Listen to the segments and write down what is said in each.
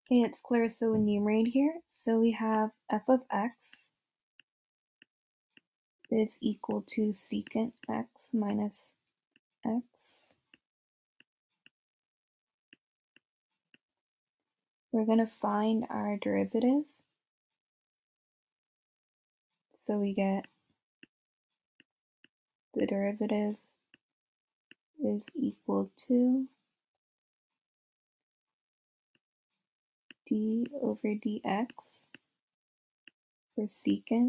Okay, it's clear, so enumerate here. So we have f of x is equal to secant x minus x. We're going to find our derivative. So we get the derivative is equal to d over dx for secant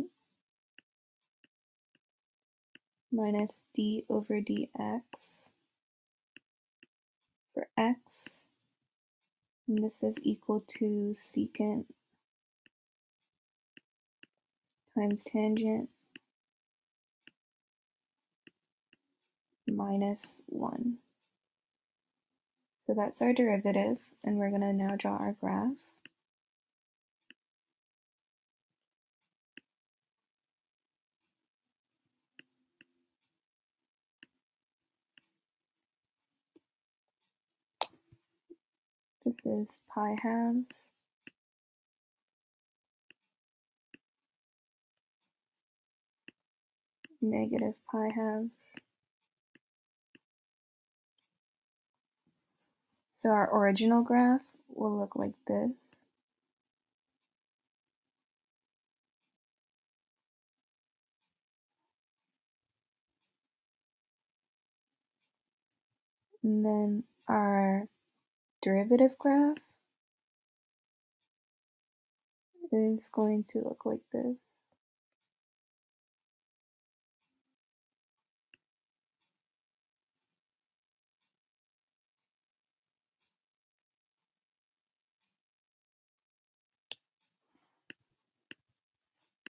minus d over dx for x, and this is equal to secant times tangent minus 1. So that's our derivative, and we're going to now draw our graph. This is pi halves negative pi halves. So our original graph will look like this. And then our derivative graph is going to look like this.